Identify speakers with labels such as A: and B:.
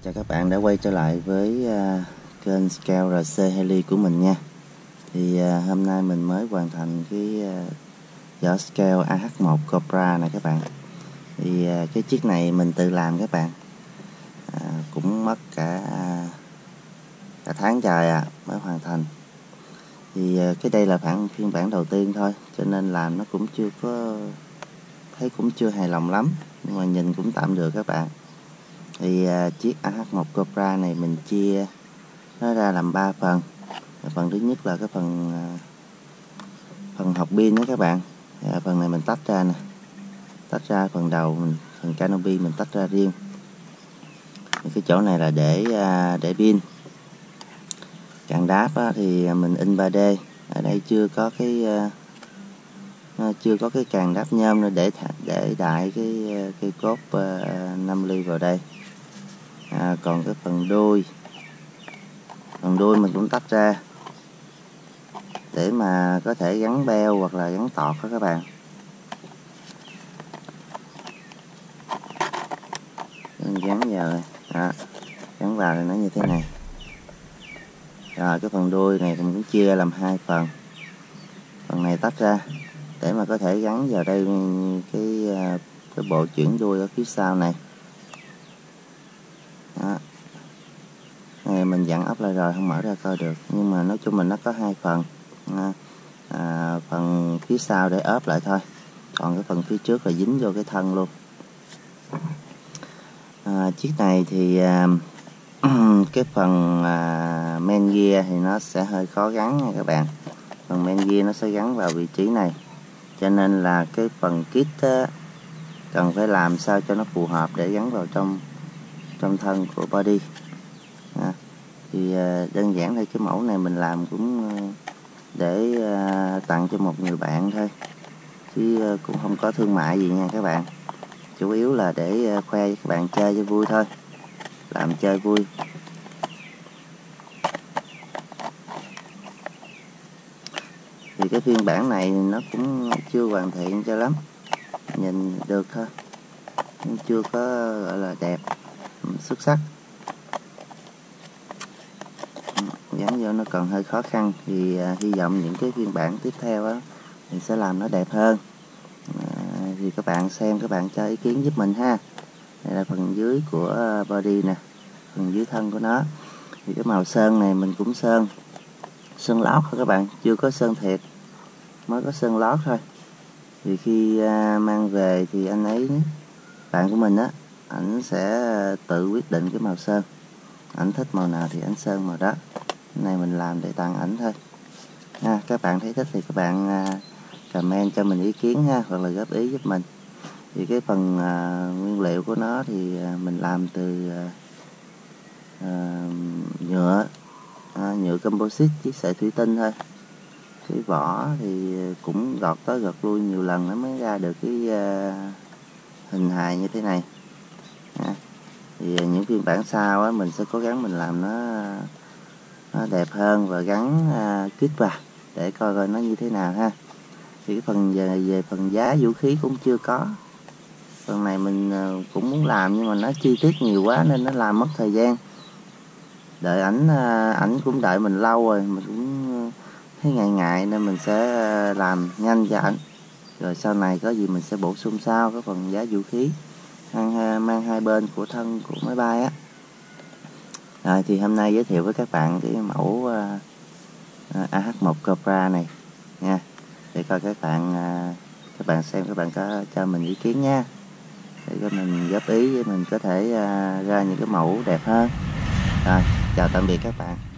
A: Chào các bạn đã quay trở lại với kênh Scout RC Heli của mình nha. Thì hôm nay mình mới hoàn thành cái giỏ Scout AH1 Cobra này các bạn. Thì cái chiếc này mình tự làm các bạn. Cũng mất cả tháng trời mới hoàn thành. Thì cái đây là phiên bản đầu tiên thôi, cho nên làm nó cũng chưa hài lòng lắm, nhưng mà nhìn cũng tạm được các bạn. Thì chiếc AH1 Cobra này mình chia nó ra làm 3 phần. Phần thứ nhất là cái phần hộp pin đó các bạn. Phần này mình tách ra nè, tách ra phần đầu phần canopy mình tách ra riêng. Cái chỗ này là để pin. Càng đáp thì mình in 3D. Ở đây chưa có cái càng đáp nhôm nữa để đại cái cốt 5 ly vào đây. Còn cái phần đuôi mình cũng tách ra để mà có thể gắn beo hoặc là gắn tọt đó các bạn. Gắn vào đây. Gắn vào thì nó như thế này. Rồi cái phần đuôi này mình cũng chia ra làm 2 phần. Phần này tách ra để mà có thể gắn vào đây cái bộ chuyển đuôi ở phía sau này. Đó. Này mình dặn ốp lại rồi, không mở ra coi được, nhưng mà nói chung mình nó có 2 phần. Phần phía sau để ốp lại thôi, còn cái phần phía trước là dính vô cái thân luôn. Chiếc này thì cái phần main gear thì nó sẽ hơi khó gắn nha các bạn. Phần main gear nó sẽ gắn vào vị trí này, cho nên là cái phần kit cần phải làm sao cho nó phù hợp để gắn vào trong thân của body. Thì đơn giản thôi, cái mẫu này mình làm cũng để tặng cho một người bạn thôi, chứ cũng không có thương mại gì nha các bạn. Chủ yếu là để khoe với các bạn chơi cho vui thôi, làm chơi vui. Thì cái phiên bản này nó cũng chưa hoàn thiện cho lắm, nhìn được thôi, nhưng chưa có gọi là đẹp xuất sắc. Gắn vô nó còn hơi khó khăn, thì hy vọng những cái phiên bản tiếp theo thì sẽ làm nó đẹp hơn. Thì các bạn xem, các bạn cho ý kiến giúp mình ha. Đây là phần dưới của body nè, phần dưới thân của nó. Thì cái màu sơn này mình cũng sơn lót thôi các bạn, chưa có sơn thiệt, mới có sơn lót thôi. Thì khi mang về thì bạn của mình ảnh sẽ tự quyết định cái màu sơn. Ảnh thích màu nào thì ảnh sơn màu đó. Cái này mình làm để tặng ảnh thôi. Các bạn thấy thích thì các bạn comment cho mình ý kiến ha, hoặc là góp ý giúp mình. Thì cái phần nguyên liệu của nó thì mình làm từ nhựa composite với sợi thủy tinh thôi. Cái vỏ thì cũng gọt tới gọt lui nhiều lần nó mới ra được cái hình hài như thế này. Thì những phiên bản sau mình sẽ cố gắng mình làm nó đẹp hơn và gắn kit vào để coi nó như thế nào ha. Thì cái phần về phần giá vũ khí cũng chưa có. Phần này mình cũng muốn làm, nhưng mà nó chi tiết nhiều quá nên nó làm mất thời gian. Đợi ảnh cũng đợi mình lâu rồi, mình cũng thấy ngại nên mình sẽ làm nhanh cho ảnh. Rồi sau này có gì mình sẽ bổ sung sau cái phần giá vũ khí mang hai bên của thân của máy bay Rồi thì hôm nay giới thiệu với các bạn cái mẫu AH1 Cobra này nha, để coi các bạn xem, các bạn có cho mình ý kiến nha, để cho mình góp ý, với mình có thể ra những cái mẫu đẹp hơn. Rồi chào tạm biệt các bạn.